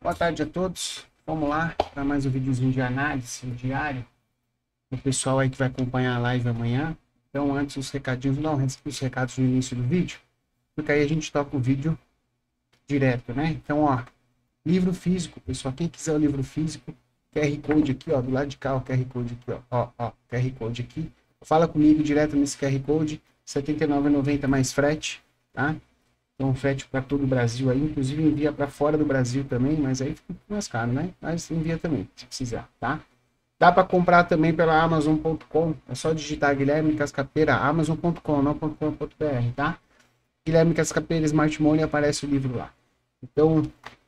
Boa tarde a todos. Vamos lá para mais um videozinho de análise diário. O pessoal aí que vai acompanhar a live amanhã. Então, antes os recadinhos, não, antes dos recados no início do vídeo, porque aí a gente toca o vídeo direto, né? Então, ó, livro físico, pessoal, quem quiser o livro físico, QR Code aqui, ó, do lado de cá, o QR Code aqui, ó, QR Code aqui. Fala comigo direto nesse QR Code, R$ 79,90 mais frete, tá? Então, frete para todo o Brasil aí, inclusive envia para fora do Brasil também, mas aí fica mais caro, né? Mas envia também, se precisar, tá? Dá para comprar também pela Amazon.com, é só digitar Guilherme Cascapeira, Amazon.com, não .com.br, tá? Guilherme Cascapeira, Smart Money, aparece o livro lá. Então,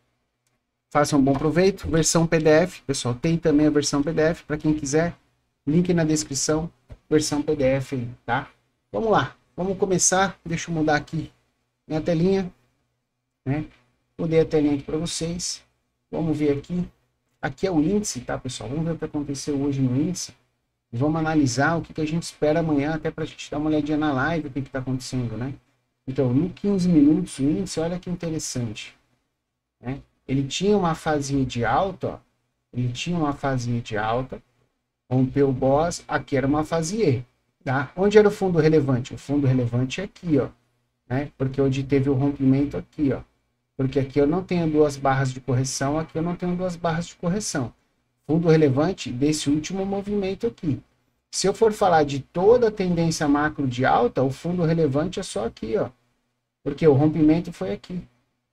façam um bom proveito. Versão PDF, pessoal, tem também a versão PDF, para quem quiser, link na descrição, versão PDF aí, tá? Vamos lá, vamos começar, deixa eu mudar aqui minha telinha, né? Mudei a telinha aqui para vocês. Vamos ver aqui. Aqui é o índice, tá, pessoal? Vamos ver o que aconteceu hoje no índice. Vamos analisar o que a gente espera amanhã, até para a gente dar uma olhadinha na live, o que está acontecendo, né? Então, no 15 minutos, o índice, olha que interessante, né? Ele tinha uma fazinha de alta, ó. Ele tinha uma fazinha de alta, rompeu o BOS, aqui era uma fase E, tá? Onde era o fundo relevante? O fundo relevante é aqui, ó. Né? Porque onde teve o rompimento aqui, ó. Porque aqui eu não tenho duas barras de correção, aqui eu não tenho duas barras de correção. Fundo relevante desse último movimento aqui. Se eu for falar de toda a tendência macro de alta, o fundo relevante é só aqui, ó. Porque o rompimento foi aqui.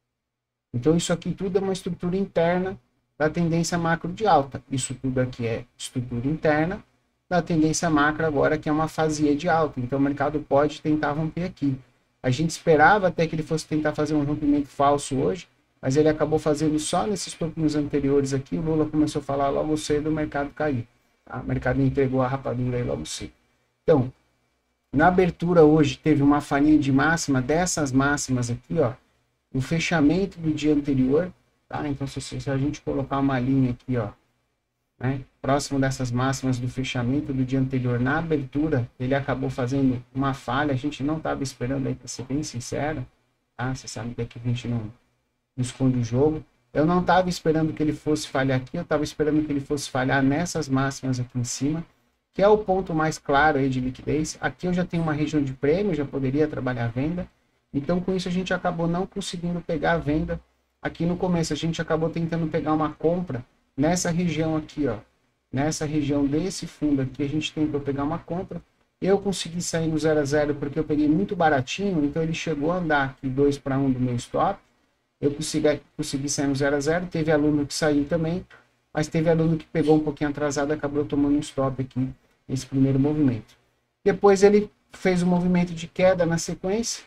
Então isso aqui tudo é uma estrutura interna da tendência macro de alta. Isso tudo aqui é estrutura interna da tendência macro agora, que é uma fase E de alta. Então o mercado pode tentar romper aqui. A gente esperava até que ele fosse tentar fazer um rompimento falso hoje, mas ele acabou fazendo só nesses topinhos anteriores aqui. O Lula começou a falar logo cedo, o mercado caiu. Tá? O mercado entregou a rapadura aí logo cedo. Então, na abertura hoje teve uma falinha de máxima dessas máximas aqui, ó, no fechamento do dia anterior, tá? Então, se a gente colocar uma linha aqui, ó, né, próximo dessas máximas do fechamento do dia anterior, na abertura, ele acabou fazendo uma falha, a gente não estava esperando aí, para ser bem sincero, tá? Você sabe que aqui a gente não esconde o jogo. Eu não estava esperando que ele fosse falhar aqui, eu estava esperando que ele fosse falhar nessas máximas aqui em cima, que é o ponto mais claro aí de liquidez. Aqui eu já tenho uma região de prêmio, já poderia trabalhar a venda, então com isso a gente acabou não conseguindo pegar a venda. Aqui no começo a gente acabou tentando pegar uma compra nessa região aqui, ó, nessa região desse fundo aqui, a gente tentou pegar uma compra. Eu consegui sair no 0 a 0 porque eu peguei muito baratinho, então ele chegou a andar aqui 2 para 1 do meu stop. Eu consegui sair no 0 a 0. Teve aluno que saiu também, mas teve aluno que pegou um pouquinho atrasado, acabou tomando um stop aqui nesse primeiro movimento. Depois ele fez um movimento de queda na sequência.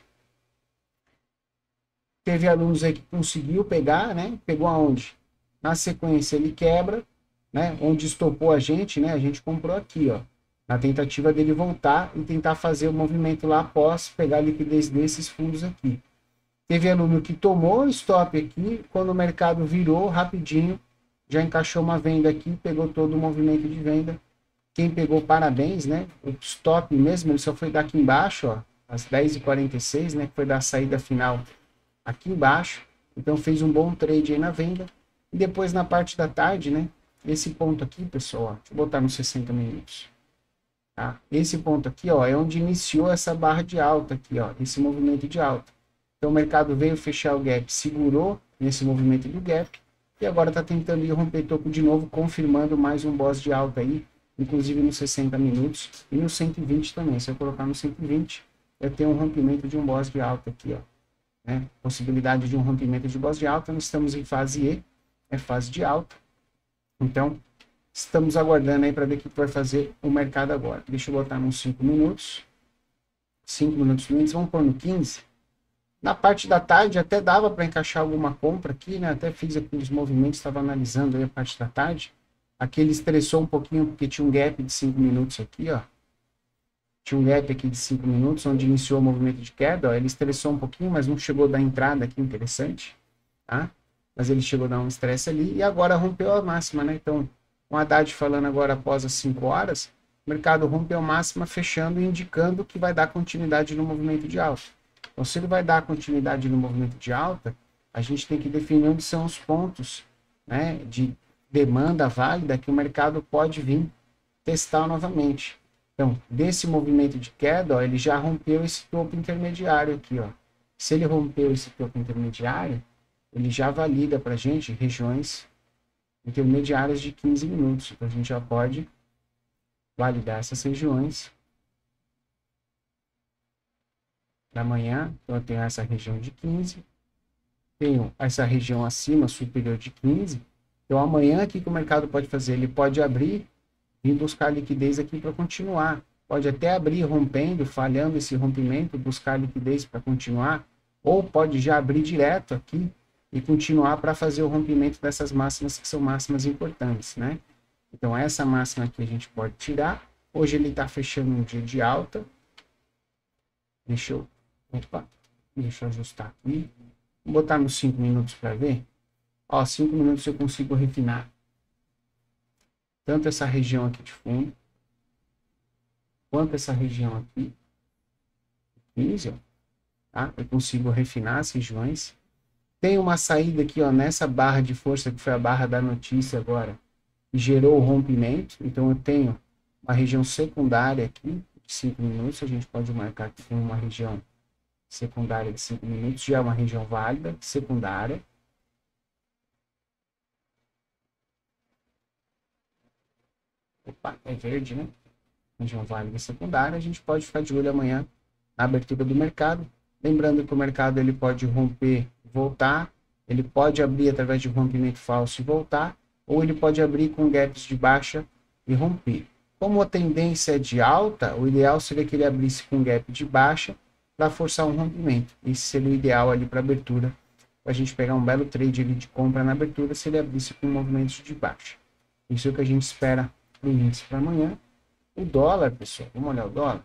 Teve alunos aí que conseguiu pegar, né? Pegou aonde? Na sequência ele quebra, né? Onde estopou a gente, né? A gente comprou aqui, ó. Na tentativa dele voltar e tentar fazer o movimento lá após pegar a liquidez desses fundos aqui. Teve aluno que tomou stop aqui, quando o mercado virou rapidinho, já encaixou uma venda aqui, pegou todo o movimento de venda. Quem pegou, parabéns, né? O stop mesmo, ele só foi daqui embaixo, ó, às 10h46, né? Que foi da saída final aqui embaixo. Então fez um bom trade aí na venda. E depois na parte da tarde, né? Esse ponto aqui, pessoal, ó, deixa eu botar nos 60 minutos. Tá? Esse ponto aqui, ó, é onde iniciou essa barra de alta aqui, ó, esse movimento de alta. Então o mercado veio fechar o gap, segurou nesse movimento do gap e agora está tentando ir romper topo de novo, confirmando mais um boss de alta aí, inclusive nos 60 minutos e no 120 também. Se eu colocar no 120, eu tenho um rompimento de um boss de alta aqui, ó. Né? Possibilidade de um rompimento de boss de alta. Nós estamos em fase E, é fase de alta. Então, estamos aguardando aí para ver o que vai fazer o mercado agora. Deixa eu botar nos 5 minutos. 5 minutos no índice, vamos pôr no 15. Na parte da tarde até dava para encaixar alguma compra aqui, né? Até fiz aqui os movimentos, estava analisando aí a parte da tarde. Aqui ele estressou um pouquinho porque tinha um gap de 5 minutos aqui, ó. Tinha um gap aqui de 5 minutos, onde iniciou o movimento de queda, ó. Ele estressou um pouquinho, mas não chegou a dar entrada aqui, interessante, tá? Mas ele chegou a dar um estresse ali e agora rompeu a máxima, né? Então, o Haddad falando agora após as 5 horas, o mercado rompeu a máxima, fechando e indicando que vai dar continuidade no movimento de alta. Então, se ele vai dar continuidade no movimento de alta, a gente tem que definir onde são os pontos né, de demanda válida que o mercado pode vir testar novamente. Então, desse movimento de queda, ó, ele já rompeu esse topo intermediário aqui, ó. Se ele rompeu esse topo intermediário, ele já valida para a gente regiões intermediárias de 15 minutos. Então, a gente já pode validar essas regiões da manhã. Então, eu tenho essa região de 15, tenho essa região acima, superior de 15. Então, amanhã, o que o mercado pode fazer? Ele pode abrir e buscar liquidez aqui para continuar. Pode até abrir rompendo, falhando esse rompimento, buscar liquidez para continuar, ou pode já abrir direto aqui e continuar para fazer o rompimento dessas máximas que são máximas importantes, né? Então, essa máxima aqui a gente pode tirar. Hoje ele está fechando um dia de alta. Deixa eu ajustar aqui. Vou botar nos 5 minutos para ver. Ó, 5 minutos eu consigo refinar tanto essa região aqui de fundo, quanto essa região aqui, 15, ó, tá? Eu consigo refinar as regiões. Tem uma saída aqui, ó, nessa barra de força, que foi a barra da notícia agora, que gerou o rompimento. Então, eu tenho uma região secundária aqui, de 5 minutos. A gente pode marcar que tem uma região secundária de 5 minutos, já é uma região válida, secundária. Opa, é verde, né? Região válida secundária. A gente pode ficar de olho amanhã na abertura do mercado. Lembrando que o mercado ele pode romper, voltar, ele pode abrir através de rompimento falso e voltar, ou ele pode abrir com gaps de baixa e romper. Como a tendência é de alta, o ideal seria que ele abrisse com gap de baixa para forçar um rompimento. Esse seria o ideal ali para abertura, para a gente pegar um belo trade ali de compra na abertura, se ele abrisse com movimentos de baixa. Isso é o que a gente espera para o índice para amanhã. O dólar, pessoal, vamos olhar o dólar.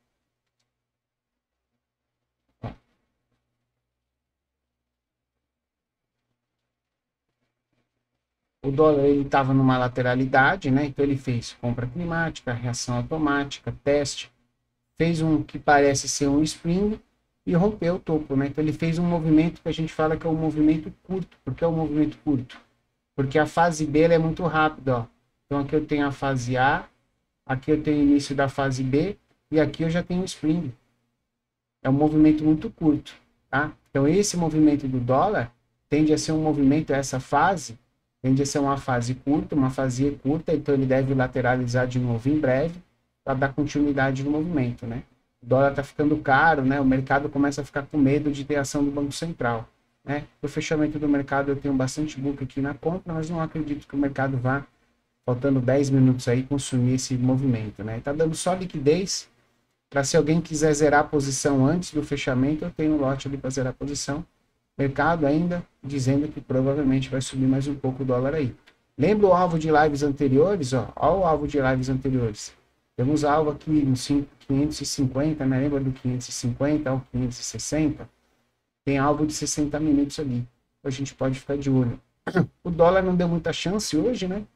O dólar ele estava numa lateralidade, né? Então ele fez compra climática, reação automática, teste, fez um que parece ser um spring e rompeu o topo, né? Então ele fez um movimento que a gente fala que é um movimento curto. Por que é um movimento curto? Porque a fase B ela é muito rápida, ó. Então aqui eu tenho a fase A, aqui eu tenho o início da fase B e aqui eu já tenho o spring. É um movimento muito curto, tá? Então esse movimento do dólar tende a ser um movimento, essa fase tende a ser uma fase curta, uma fase curta, então ele deve lateralizar de novo em breve para dar continuidade no movimento, né? O dólar está ficando caro, né? O mercado começa a ficar com medo de ter ação do Banco Central, né? No fechamento do mercado eu tenho bastante book aqui na compra, mas não acredito que o mercado vá, faltando 10 minutos aí, consumir esse movimento, né? Tá dando só liquidez para se alguém quiser zerar a posição antes do fechamento, eu tenho um lote ali para zerar a posição. Mercado ainda dizendo que provavelmente vai subir mais um pouco o dólar aí. Lembra o alvo de lives anteriores? Ó o alvo de lives anteriores. Temos alvo aqui no 550, né? Lembra do 550 ao 560? Tem alvo de 60 minutos ali. A gente pode ficar de olho. O dólar não deu muita chance hoje, né?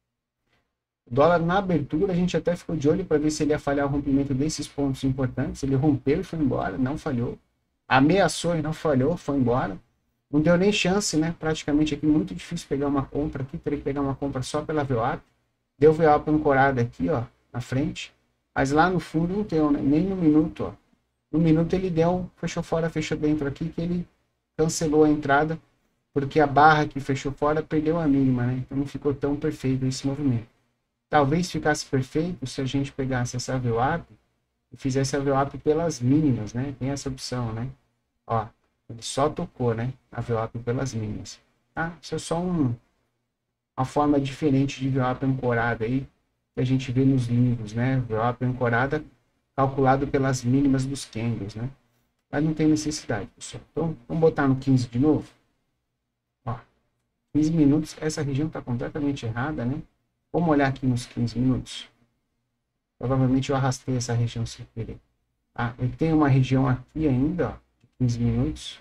O dólar na abertura, a gente até ficou de olho para ver se ele ia falhar o rompimento desses pontos importantes. Ele rompeu e foi embora, não falhou. Ameaçou e não falhou, foi embora. Não deu nem chance, né? Praticamente aqui, muito difícil pegar uma compra aqui. Teria que pegar uma compra só pela VWAP. Deu VWAP ancorada aqui, ó, na frente. Mas lá no fundo não deu, né? Nem no minuto, ó. No minuto ele deu, fechou fora, fechou dentro aqui, que ele cancelou a entrada, porque a barra que fechou fora perdeu a mínima, né? Então não ficou tão perfeito esse movimento. Talvez ficasse perfeito se a gente pegasse essa VWAP e fizesse a VWAP pelas mínimas, né? Tem essa opção, né? Ó, ele só tocou, né? A VWAP pelas mínimas. Tá? Isso é só uma forma diferente de VWAP ancorada aí, que a gente vê nos livros, né? VWAP ancorada calculado pelas mínimas dos candles, né? Mas não tem necessidade, pessoal. Então, vamos botar no 15 de novo. Ó, 15 minutos, essa região está completamente errada, né? Vamos olhar aqui nos 15 minutos. Provavelmente eu arrastei essa região sem querer. Ah, eu tenho uma região aqui ainda, ó, de 15 minutos.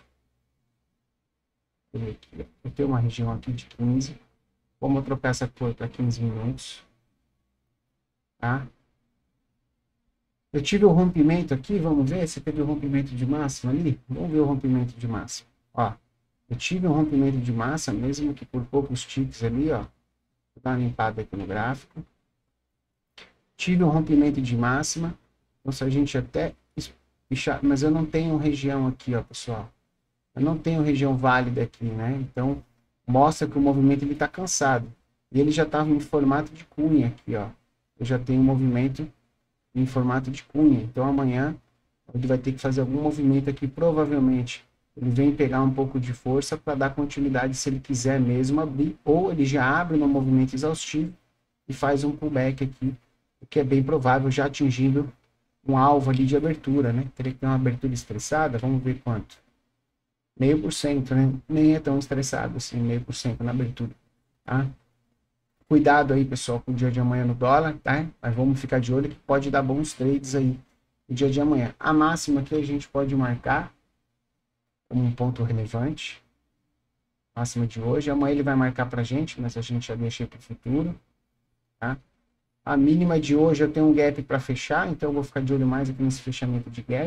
Eu tenho uma região aqui de 15. Vamos trocar essa cor para 15 minutos. Tá? Eu tive o rompimento aqui, vamos ver se teve o rompimento de máxima ali. Vamos ver o rompimento de máxima. Ó, Eu tive um rompimento de massa, mesmo que por poucos ticks ali, ó. Vou dar uma limpada aqui no gráfico. Tive um rompimento de máxima. Então, se a gente até fechar, mas eu não tenho região aqui, ó, pessoal. Eu não tenho região válida aqui, né? Então, mostra que o movimento ele tá cansado. E ele já estava em formato de cunha aqui, ó. Eu já tenho um movimento em formato de cunha. Então, amanhã ele vai ter que fazer algum movimento aqui, provavelmente. Ele vem pegar um pouco de força para dar continuidade se ele quiser mesmo abrir, ou ele já abre no movimento exaustivo e faz um pullback aqui, o que é bem provável, já atingindo um alvo ali de abertura, né? Teria que ter uma abertura estressada, vamos ver quanto. 0,5%, né? Nem é tão estressado assim, 0,5% na abertura, tá? Cuidado aí, pessoal, com o dia de amanhã no dólar, tá? Mas vamos ficar de olho que pode dar bons trades aí no dia de amanhã. A máxima que a gente pode marcar como um ponto relevante, máxima de hoje. Amanhã ele vai marcar pra gente, mas a gente já deixa para o futuro, tá? A mínima de hoje eu tenho um gap para fechar, então eu vou ficar de olho mais aqui nesse fechamento de gap.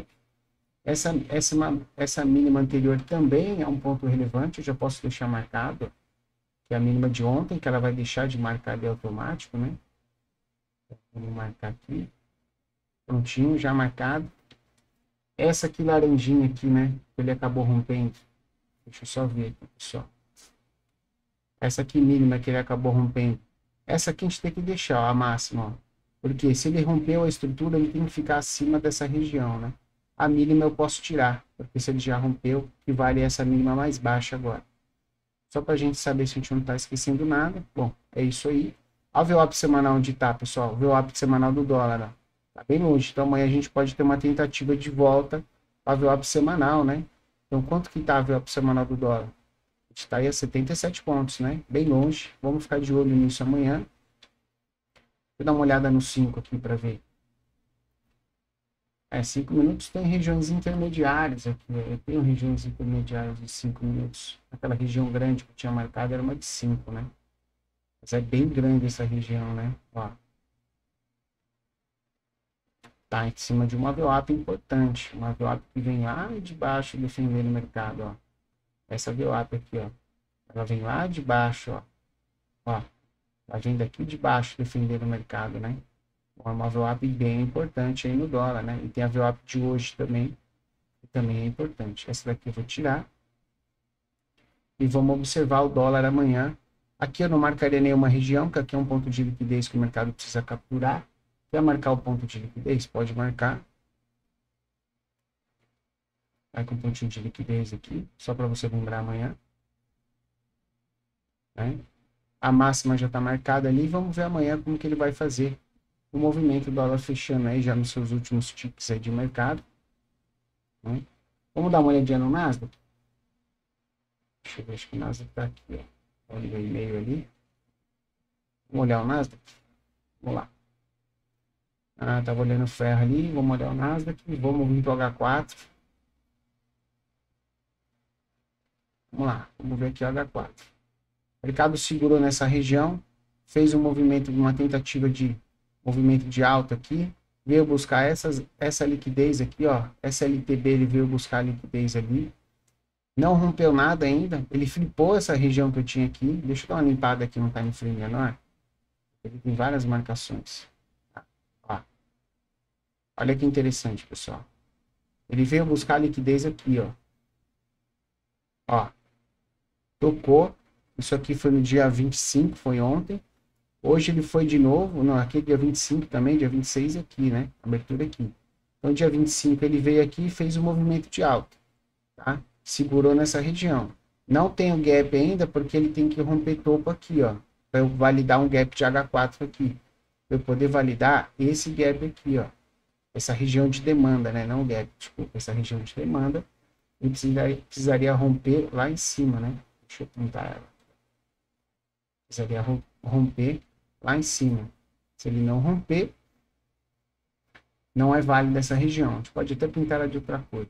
Essa mínima anterior também é um ponto relevante, eu já posso deixar marcado, que é a mínima de ontem, que ela vai deixar de marcar ali automático, né? Vamos marcar aqui. Prontinho, já marcado. Essa aqui laranjinha aqui, né? Ele acabou rompendo. Deixa eu só ver aqui, pessoal. Essa aqui mínima que ele acabou rompendo. Essa aqui a gente tem que deixar, ó, a máxima, ó. Porque se ele rompeu a estrutura, ele tem que ficar acima dessa região, né? A mínima eu posso tirar, porque se ele já rompeu, que vale essa mínima mais baixa agora. Só para a gente saber se a gente não está esquecendo nada. Bom, é isso aí. Olha o VWAP semanal onde está, pessoal. O VWAP semanal do dólar, ó. Tá bem longe. Então amanhã a gente pode ter uma tentativa de volta para o VWAP semanal, né? Então quanto que está o VWAP semanal do dólar? Está aí a 77 pontos, né? Bem longe. Vamos ficar de olho nisso amanhã. Vou dar uma olhada no 5 aqui para ver. 5 minutos tem regiões intermediárias aqui. Eu tenho regiões intermediárias de 5 minutos. Aquela região grande que eu tinha marcado era uma de 5, né? Mas é bem grande essa região, né? Ó. Tá em cima de uma VWAP importante. Uma VWAP que vem lá de baixo defendendo o mercado, ó. Essa VWAP aqui, ó. Ela vem lá de baixo, ó. Ó. Ela vem daqui de baixo defendendo o mercado, né? Uma VWAP bem importante aí no dólar, né? E tem a VWAP de hoje também, que também é importante. Essa daqui eu vou tirar. E vamos observar o dólar amanhã. Aqui eu não marcaria nenhuma região, porque aqui é um ponto de liquidez que o mercado precisa capturar. Quer marcar o ponto de liquidez? Pode marcar. Vai com um pontinho de liquidez aqui, só para você lembrar amanhã. Né? A máxima já está marcada ali. Vamos ver amanhã como que ele vai fazer o movimento do dólar fechando aí já nos seus últimos ticks aí de mercado. Né? Vamos dar uma olhadinha no Nasdaq? Deixa eu ver, acho que o Nasdaq está aqui, ó. Olha o e-mail ali. Vamos olhar o Nasdaq? Vamos lá. Tava olhando o ferro ali. Vamos olhar o Nasdaq. Vamos vir para o H4. Vamos lá. Vamos ver aqui o H4. O mercado segurou nessa região. Fez um movimento, uma tentativa de movimento de alta aqui. Veio buscar essa liquidez aqui, ó. SLTB, ele veio buscar a liquidez ali. Não rompeu nada ainda. Ele flipou essa região que eu tinha aqui. Deixa eu dar uma limpada aqui no time frame menor. Ele tem várias marcações. Ó. Olha que interessante, pessoal. Ele veio buscar a liquidez aqui, ó. Ó. Tocou. Isso aqui foi no dia 25, foi ontem. Hoje ele foi de novo. Não, aqui é dia 25 também, dia 26 aqui, né? Abertura aqui. Então, dia 25 ele veio aqui e fez um movimento de alta. Tá? Segurou nessa região. Não tem o gap ainda, porque ele tem que romper topo aqui, ó. Para eu validar um gap de H4 aqui. Para eu poder validar esse gap aqui, ó. Essa região de demanda, né? Não gap, desculpa. Essa região de demanda. Ele precisaria romper lá em cima, né? Deixa eu pintar ela. Precisaria romper lá em cima. Se ele não romper, não é válido essa região. A gente pode até pintar ela de outra cor.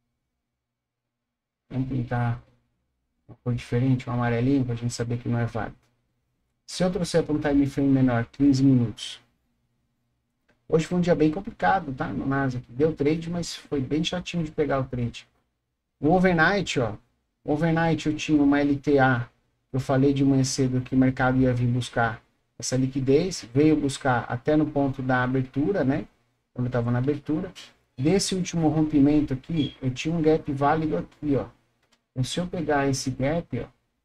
Vamos pintar uma cor diferente, um amarelinho, para a gente saber que não é válido. Se eu trouxer para um time frame menor, 15 minutos. Hoje foi um dia bem complicado, tá? No Nasdaq. Deu trade, mas foi bem chatinho de pegar o trade. O overnight, ó. Overnight eu tinha uma LTA, eu falei de manhã cedo que o mercado ia vir buscar essa liquidez, veio buscar até no ponto da abertura, né? Quando eu estava na abertura. Desse último rompimento aqui, eu tinha um gap válido aqui, ó. Então, se eu pegar esse gap, ó,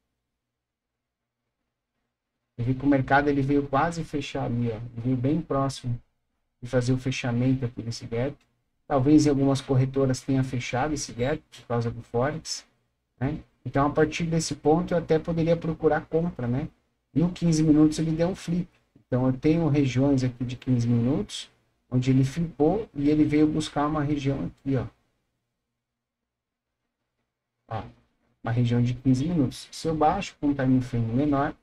eu vi que o mercado ele veio quase fechar ali, ó. Ele veio bem próximo de fazer o fechamento aqui desse gap. Talvez em algumas corretoras tenha fechado esse gap por causa do Forex, né? Então, a partir desse ponto, eu até poderia procurar compra, né? No 15 minutos ele deu um flip. Então, eu tenho regiões aqui de 15 minutos, onde ele flipou e ele veio buscar uma região aqui, ó. Ó, uma região de 15 minutos. Se eu baixo com um time frame menor,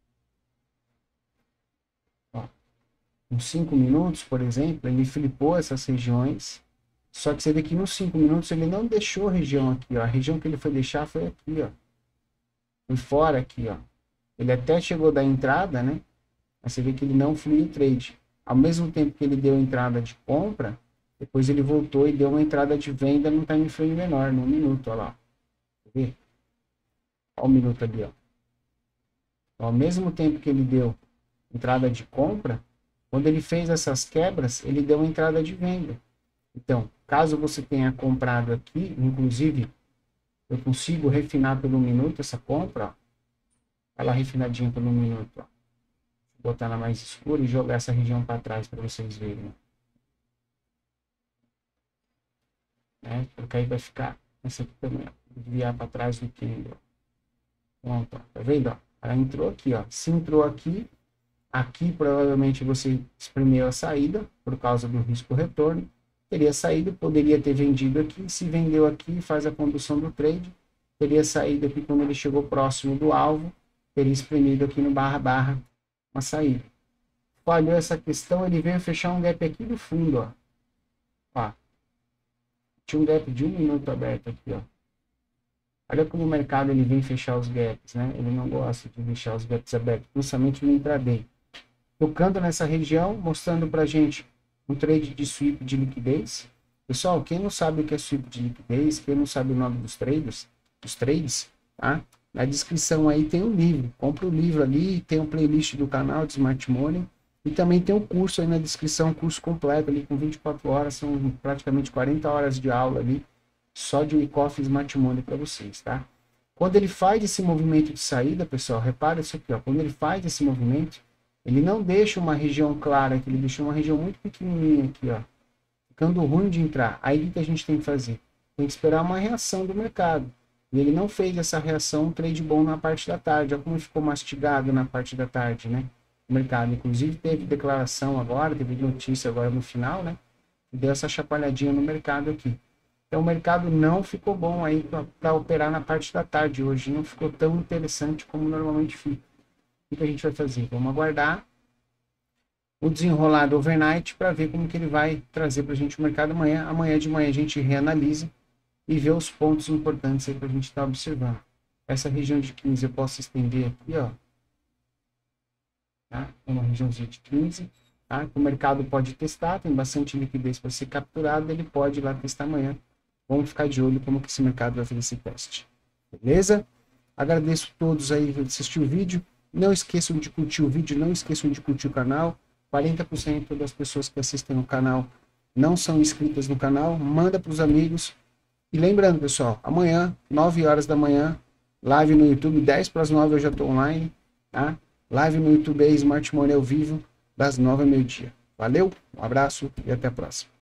ó, uns 5 minutos, por exemplo, ele flipou essas regiões. Só que você vê que nos 5 minutos ele não deixou a região aqui, ó. A região que ele foi deixar foi aqui, ó. Foi fora aqui, ó. Ele até chegou da entrada, né? Mas você vê que ele não fluiu o trade. Ao mesmo tempo que ele deu entrada de compra, depois ele voltou e deu uma entrada de venda no time frame menor, no minuto, ó lá. Quer ver? Olha o minuto ali, ó. Ao mesmo tempo que ele deu entrada de compra, quando ele fez essas quebras, ele deu uma entrada de venda. Então, caso você tenha comprado aqui, inclusive, eu consigo refinar pelo minuto essa compra, ó. Ela refinadinha pelo minuto, ó. Vou botar ela mais escura e jogar essa região para trás para vocês verem. Né? Porque aí vai ficar essa aqui também, ó. Desviar para trás do candle. Pronto, ó. Tá vendo? Ó? Ela entrou aqui, ó. Se entrou aqui, aqui provavelmente você espremeu a saída por causa do risco retorno. Teria saído, poderia ter vendido aqui. Se vendeu aqui, faz a condução do trade. Teria saído aqui quando ele chegou próximo do alvo. Teria espremido aqui no barra uma saída. Falhou essa questão, ele veio fechar um gap aqui do fundo, ó. Ó. Tinha um gap de 1 minuto aberto aqui, ó. Olha como o mercado ele vem fechar os gaps, né? Ele não gosta de deixar os gaps abertos, principalmente no intraday. Tocando nessa região, mostrando pra gente um trade de sweep de liquidez. Pessoal, quem não sabe o que é sweep de liquidez, quem não sabe o nome dos trades, tá? Na descrição aí tem um livro. Compra o livro ali, tem um playlist do canal de Smart Money. E também tem um curso aí na descrição, um curso completo ali com 24 horas, são praticamente 40 horas de aula ali, só de Wyckoff Smart Money para vocês, tá? Quando ele faz esse movimento de saída, pessoal, repara isso aqui, ó. Quando ele faz esse movimento, ele não deixa uma região clara aqui, ele deixa uma região muito pequenininha aqui, ó. Ficando ruim de entrar. Aí o que a gente tem que fazer? Tem que esperar uma reação do mercado. E ele não fez essa reação, um trade bom na parte da tarde. Olha como ficou mastigado na parte da tarde, né? O mercado, inclusive, teve declaração agora, teve notícia agora no final, né? Deu essa chacoalhadinha no mercado aqui. Então, o mercado não ficou bom aí para operar na parte da tarde hoje. Não ficou tão interessante como normalmente fica. O que a gente vai fazer? Vamos aguardar o desenrolar do overnight para ver como que ele vai trazer para a gente o mercado amanhã. Amanhã de manhã a gente reanalisa e ver os pontos importantes aí para a gente estar observando. Essa região de 15 eu posso estender aqui, ó. Tá? Uma regiãozinha de 15. Tá? O mercado pode testar, tem bastante liquidez para ser capturado, ele pode ir lá testar amanhã. Vamos ficar de olho como que esse mercado vai fazer esse teste. Beleza? Agradeço a todos aí que assistiram o vídeo. Não esqueçam de curtir o vídeo, não esqueçam de curtir o canal. 40% das pessoas que assistem o canal não são inscritas no canal. Manda para os amigos. E lembrando, pessoal, amanhã, 9 horas da manhã, live no YouTube, 10 para as 9 eu já estou online, tá? Live no YouTube aí, Smart Money ao vivo, das 9 ao meio-dia. Valeu, um abraço e até a próxima.